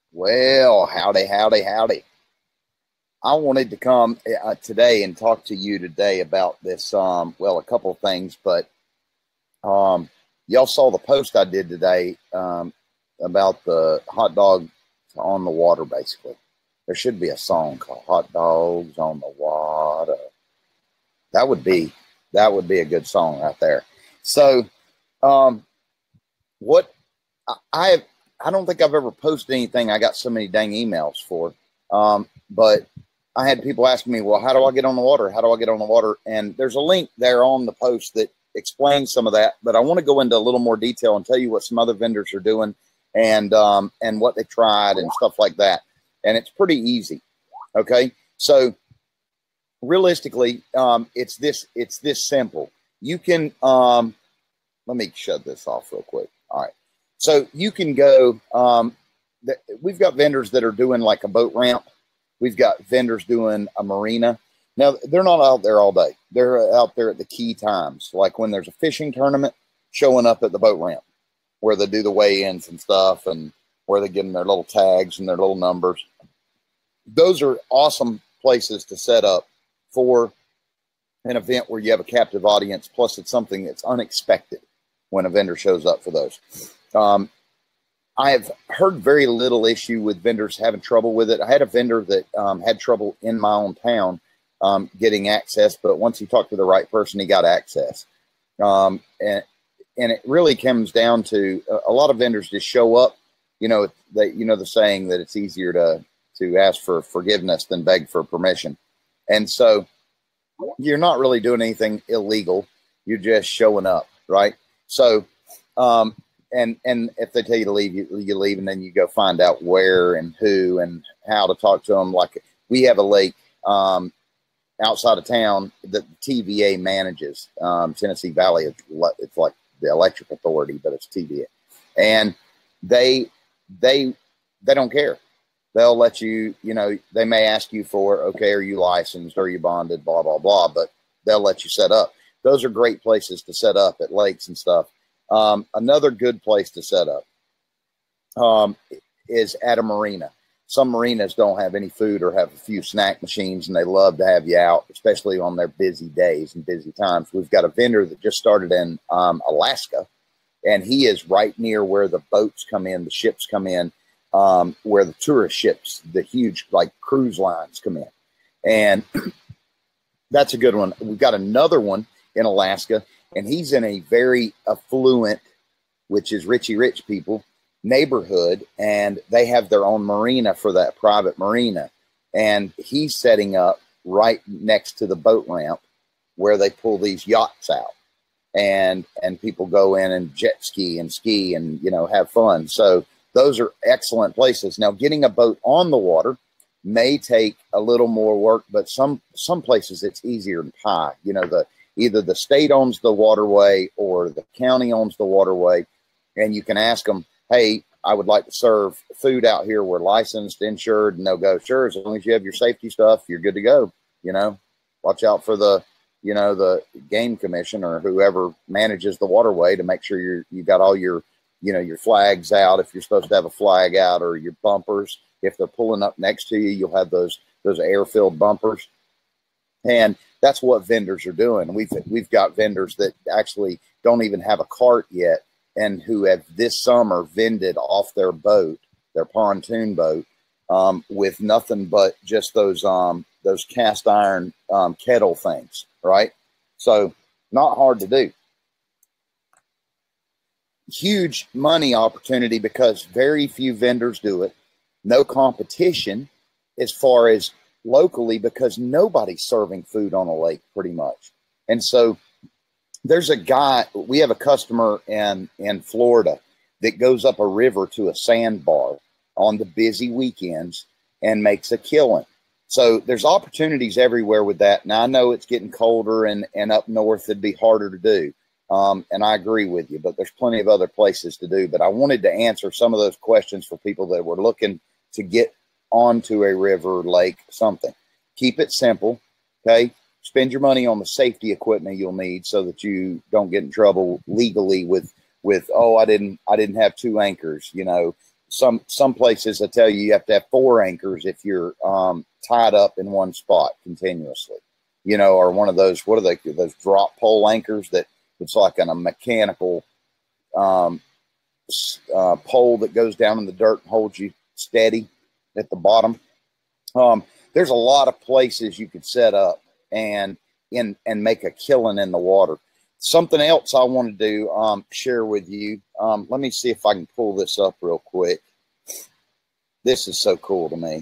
Well, howdy, howdy, howdy. I wanted to come today and talk to you today about this, well, a couple of things, but um, y'all saw the post I did today about the hot dog on the water, basically. There should be a song called Hot Dogs on the Water. That would be that would be a good song right there. So, um, what I have, I don't think I've ever posted anything I got so many dang emails for. But I had people asking me, well, how do I get on the water? How do I get on the water? And there's a link there on the post that explains some of that. But I want to go into a little more detail and tell you what some other vendors are doing and what they tried and stuff like that. And it's pretty easy. Okay. So realistically, it's this simple. You can, let me shut this off real quick. All right. So you can go, we've got vendors that are doing like a boat ramp. We've got vendors doing a marina. Now, they're not out there all day. They're out there at the key times, like when there's a fishing tournament, showing up at the boat ramp where they do the weigh-ins and stuff and where they give them their little tags and their little numbers. Those are awesome places to set up for an event where you have a captive audience, plus it's something that's unexpected when a vendor shows up for those. I have heard very little issue with vendors having trouble with it. I had a vendor that had trouble in my own town getting access, but once he talked to the right person, he got access. And it really comes down to a lot of vendors just show up. The saying that it's easier to ask for forgiveness than beg for permission. And so you're not really doing anything illegal. You're just showing up, right? So, and if they tell you to leave, you leave, and then you go find out where and who and how to talk to them. Like we have a lake outside of town that the TVA manages, Tennessee Valley. It's like the electric authority, but it's TVA, and they don't care. They'll let you, they may ask you for, okay, are you licensed? Are you bonded? Blah, blah, blah. But they'll let you set up. Those are great places to set up at lakes and stuff. Another good place to set up is at a marina. Some marinas don't have any food or have a few snack machines, and they love to have you out, especially on their busy days and busy times. We've got a vendor that just started in Alaska, and he is right near where the boats come in, the ships come in, where the tourist ships, the huge like cruise lines come in. And that's a good one. We've got another one in Alaska, and he's in a very affluent, which is richy rich people, neighborhood, and they have their own marina for that private marina. And he's setting up right next to the boat ramp where they pull these yachts out. And people go in and jet ski and, have fun. So those are excellent places. Now, getting a boat on the water may take a little more work, but some places it's easier than pie. Either the state owns the waterway or the county owns the waterway, and you can ask them, hey, I would like to serve food out here. We're licensed, insured, and they'll go, sure, as long as you have your safety stuff, you're good to go. Watch out for the game commission or whoever manages the waterway to make sure you got all your flags out if you're supposed to have a flag out, or your bumpers. If they're pulling up next to you, you'll have those air-filled bumpers. And that's what vendors are doing. We've got vendors that actually don't even have a cart yet, and who have this summer vended off their boat, their pontoon boat, with nothing but just those cast iron kettle things, right? So not hard to do. Huge money opportunity because very few vendors do it. No competition as far as locally, because nobody's serving food on a lake pretty much. And so there's a guy, we have a customer in Florida that goes up a river to a sandbar on the busy weekends and makes a killing. So there's opportunities everywhere with that. Now I know it's getting colder and up north it'd be harder to do. And I agree with you, but there's plenty of other places to do. But I wanted to answer some of those questions for people that were looking to get onto a river, lake, something. Keep it simple, okay? Spend your money on the safety equipment you'll need so that you don't get in trouble legally with oh, I didn't have two anchors, some places I tell you have to have 4 anchors if you're tied up in one spot continuously, you know, or one of those, what are they, those drop pole anchors that it's like on a mechanical pole that goes down in the dirt and holds you steady at the bottom. There's a lot of places you could set up and make a killing in the water. Something else I want to do, share with you. Let me see if I can pull this up real quick. This is so cool to me.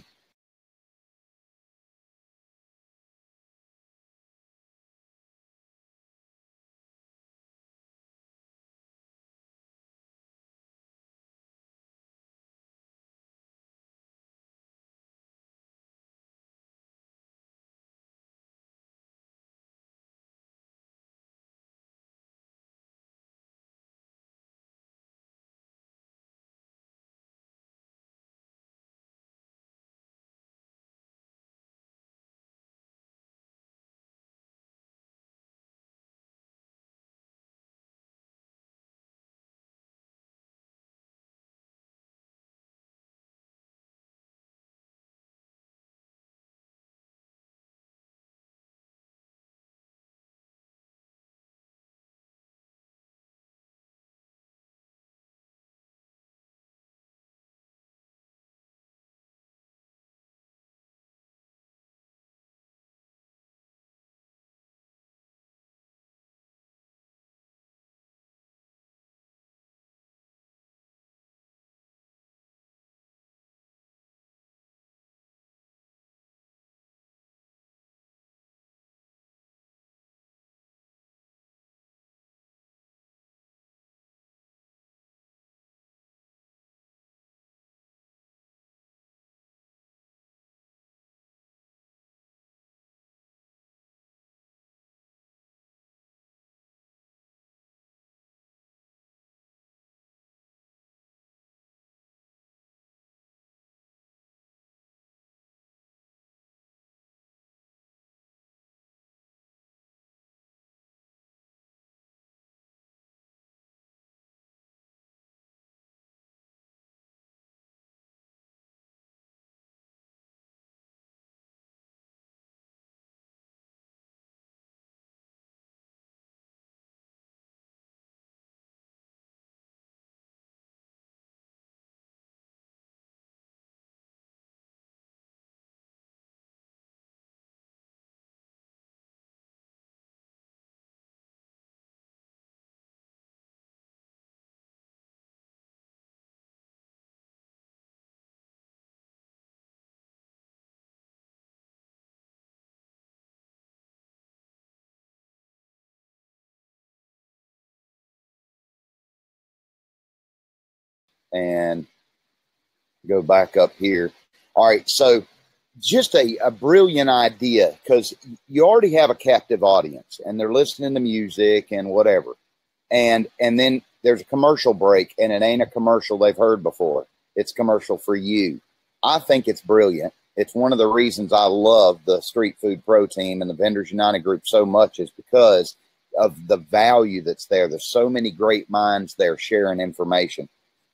And go back up here. All right. So just a brilliant idea, because you already have a captive audience and they're listening to music and whatever. And then there's a commercial break, and it ain't a commercial they've heard before. It's commercial for you. I think it's brilliant. It's one of the reasons I love the Street Food Pro Team and the Vendors United group so much, is because of the value that's there. There's so many great minds there sharing information.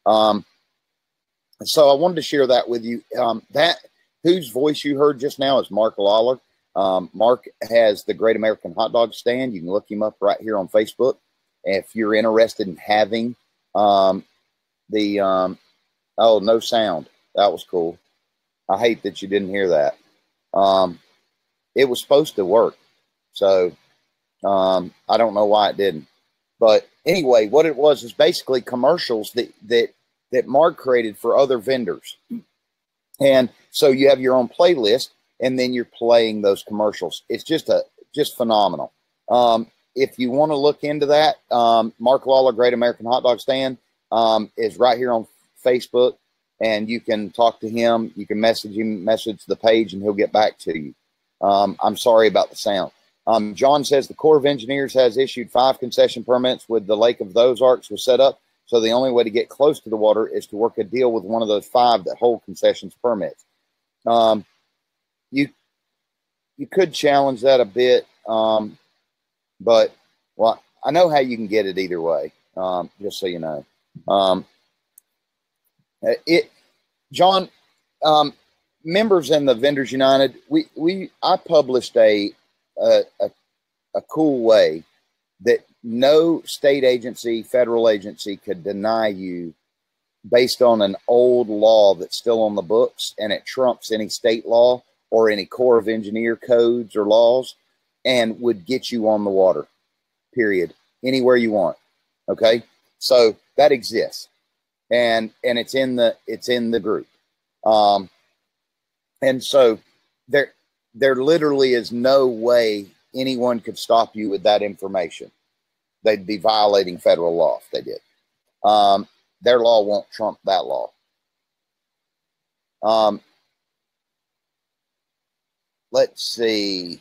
So I wanted to share that with you. That whose voice you heard just now is Mark Lawler. Mark has the Great American Hot Dog Stand. You can look him up right here on Facebook. If you're interested in having oh, no sound. That was cool. I hate that you didn't hear that. It was supposed to work. So I don't know why it didn't. But anyway, what it was is basically commercials that Mark created for other vendors. And so you have your own playlist, and then you're playing those commercials. It's just phenomenal. If you want to look into that, Mark Lawler, Great American Hot Dog Stand, is right here on Facebook, and you can talk to him. You can message him, message the page, and he'll get back to you. I'm sorry about the sound. John says the Corps of Engineers has issued 5 concession permits with the Lake of the Ozarks was set up. So the only way to get close to the water is to work a deal with one of those 5 that hold concessions permits. You could challenge that a bit, but well, I know how you can get it either way. Just so you know. It, John, members in the Vendors United, I published a cool way that no state agency, federal agency could deny you based on an old law that's still on the books, and it trumps any state law or any Corps of Engineer codes or laws, and would get you on the water, period, anywhere you want. Okay, so that exists, and it's in the group, and so there literally is no way anyone could stop you with that information. They'd be violating federal law if they did. Their law won't trump that law. Let's see.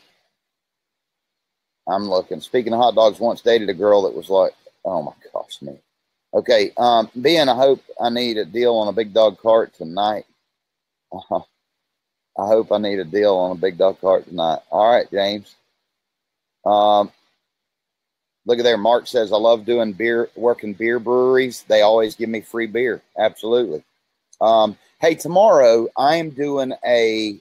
I'm looking. Speaking of hot dogs, once dated a girl that was like, oh my gosh, me. Okay. Ben, I hope I need a deal on a big dog cart tonight. I hope I need a deal on a big dog cart tonight. All right, James. Look at there. Mark says, I love doing working beer breweries. They always give me free beer. Absolutely. Hey, tomorrow I am doing a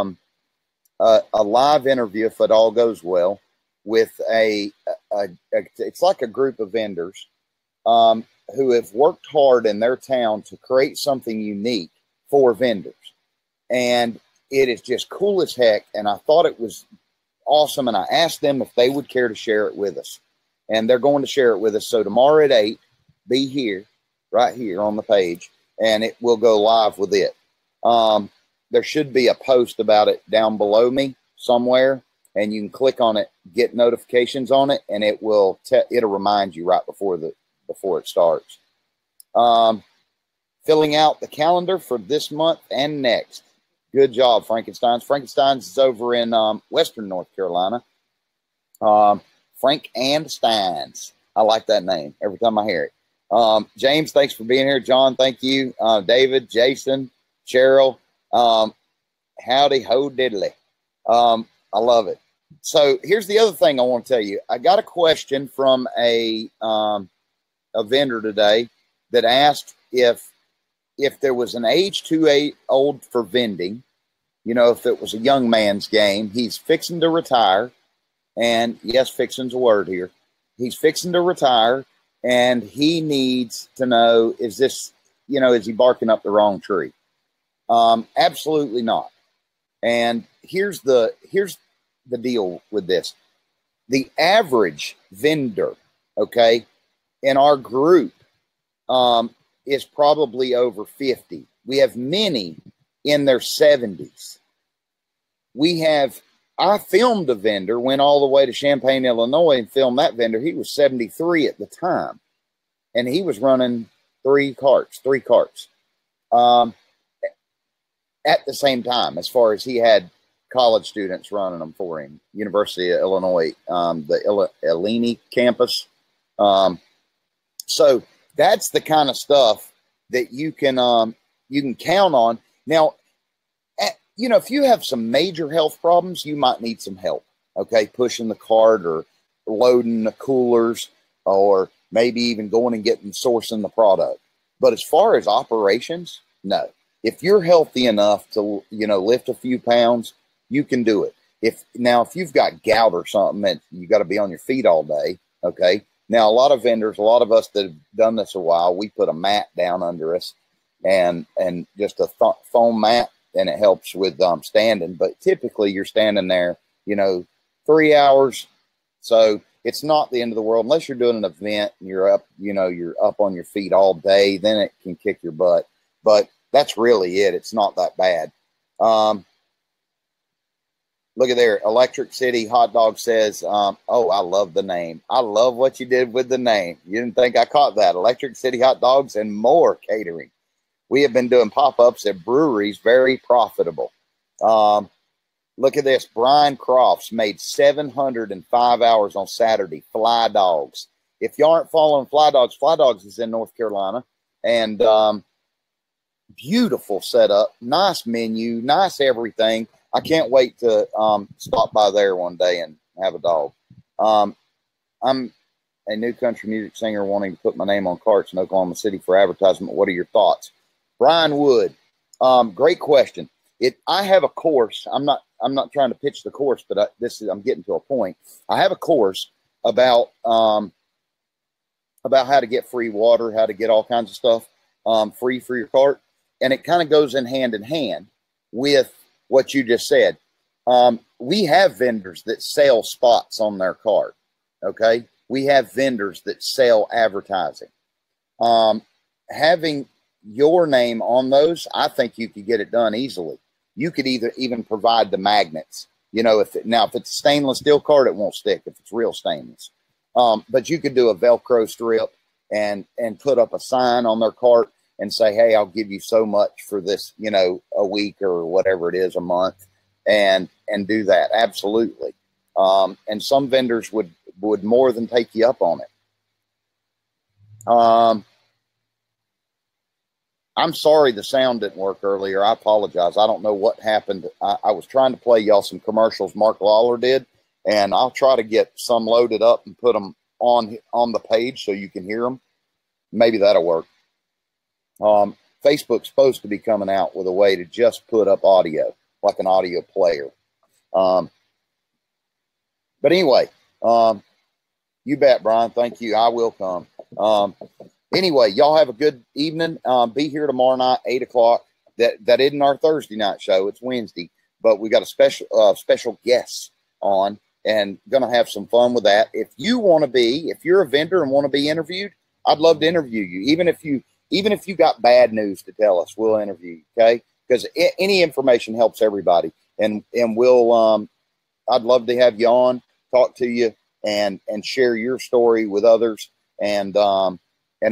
live interview, if it all goes well, with it's like a group of vendors who have worked hard in their town to create something unique for vendors. And it is just cool as heck. And I thought it was awesome. And I asked them if they would care to share it with us. And they're going to share it with us. So tomorrow at 8, be here, right here on the page, and it will go live with it. There should be a post about it down below me somewhere, and you can click on it, get notifications on it, and it will it'll remind you right before it starts. Filling out the calendar for this month and next. Good job, Frankenstein's. Frankenstein's is over in Western North Carolina. Frank and Steins. I like that name every time I hear it. James, thanks for being here. John, thank you. David, Jason, Cheryl, howdy ho diddly. I love it. So here's the other thing I want to tell you. I got a question from a vendor today that asked if there was an age too old for vending, you know, if it was a young man's game. He's fixing to retire. And yes, fixing's a word here. He's fixing to retire, and he needs to know, is he barking up the wrong tree? Absolutely not. And here's the deal with this. The average vendor, okay, in our group is probably over 50. We have many in their 70s. I filmed a vendor, went all the way to Champaign, Illinois, and filmed that vendor. He was 73 at the time, and he was running three carts at the same time, as far as he had college students running them for him. University of Illinois, the Illini campus. So that's the kind of stuff that you can count on. Now, if you have some major health problems, you might need some help, okay, pushing the cart or loading the coolers, or maybe even going and sourcing the product. But as far as operations, no. If you're healthy enough to, lift a few pounds, you can do it. If you've got gout or something, and you got to be on your feet all day, okay. Now, a lot of vendors, a lot of us that have done this a while, we put a mat down under us and just a foam mat, and it helps with standing. But typically you're standing there, 3 hours. So it's not the end of the world unless you're doing an event and you're up, you're up on your feet all day. Then it can kick your butt. But that's really it. It's not that bad. Look at there. Electric City Hot Dog says, oh, I love the name. I love what you did with the name. You didn't think I caught that. Electric City Hot Dogs and more catering. We have been doing pop-ups at breweries, very profitable. Look at this. Brian Crofts made 705 hours on Saturday. Fly Dogs. If you aren't following Fly Dogs is in North Carolina. And beautiful setup. Nice menu. Nice everything. I can't wait to stop by there one day and have a dog. I'm a new country music singer wanting to put my name on carts in Oklahoma City for advertisement. What are your thoughts? Brian Wood, great question. I have a course. I'm not trying to pitch the course, but I'm getting to a point. I have a course about how to get free water, how to get all kinds of stuff free for your cart, and it kind of goes in hand with what you just said. We have vendors that sell spots on their cart. Okay, we have vendors that sell advertising. Having your name on those, I think you could get it done easily. You could even provide the magnets. You know, if it's a stainless steel card, it won't stick if it's real stainless. But you could do a Velcro strip and put up a sign on their cart and say, hey, I'll give you so much for this, you know, a week or whatever it is, a month, and do that. Absolutely. And some vendors would more than take you up on it. I'm sorry the sound didn't work earlier. I apologize. I don't know what happened. I was trying to play y'all some commercials Mark Lawler did, and I'll try to get some loaded up and put them on the page so you can hear them. Maybe that'll work. Facebook's supposed to be coming out with a way to just put up audio, like an audio player. But anyway, you bet, Brian. Thank you. I will come. Anyway, y'all have a good evening. Be here tomorrow night, 8 o'clock. That isn't our Thursday night show. It's Wednesday. But we got a special guest on and going to have some fun with that. If you're a vendor and want to be interviewed, I'd love to interview you. Even if you got bad news to tell us, we'll interview you, okay? Because any information helps everybody. And we'll I'd love to have you on, talk to you, and share your story with others. And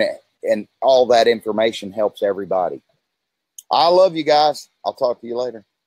all that information helps everybody. I love you guys. I'll talk to you later.